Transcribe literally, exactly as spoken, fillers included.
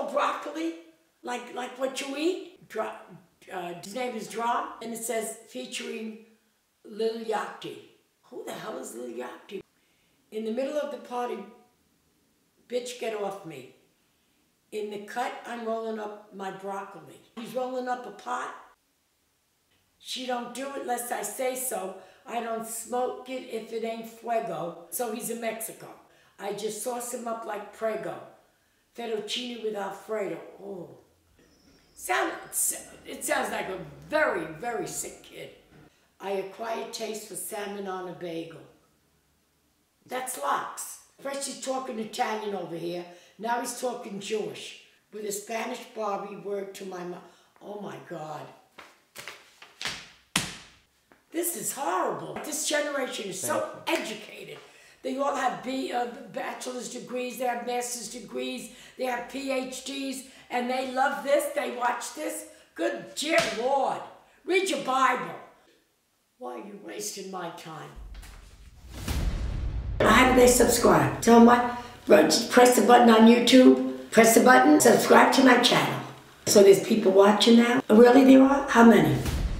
called broccoli, like like what you eat. Dra uh, his name is D R A M, and it says featuring Lil Yachty. Who the hell is Lil Yachty? In the middle of the party, bitch, get off me. In the cut, I'm rolling up my broccoli. He's rolling up a pot. She don't do it unless I say so. I don't smoke it if it ain't fuego. So he's in Mexico. I just sauce him up like Prego. Fettuccine with Alfredo. Oh. Sound, it sounds like a very, very sick kid. I acquired taste for salmon on a bagel. That's Locks. First he's talking Italian over here. Now he's talking Jewish. With a Spanish Barbie word to my mouth. Oh my God. This is horrible. This generation is so educated. They all have B, uh, bachelor's degrees, they have master's degrees, they have P H Ds, and they love this, they watch this. Good dear Lord. Read your Bible. Why are you wasting my time? How do they subscribe? Tell them what? Press the button on YouTube. Press the button. Subscribe to my channel. So there's people watching now? Really there are? How many?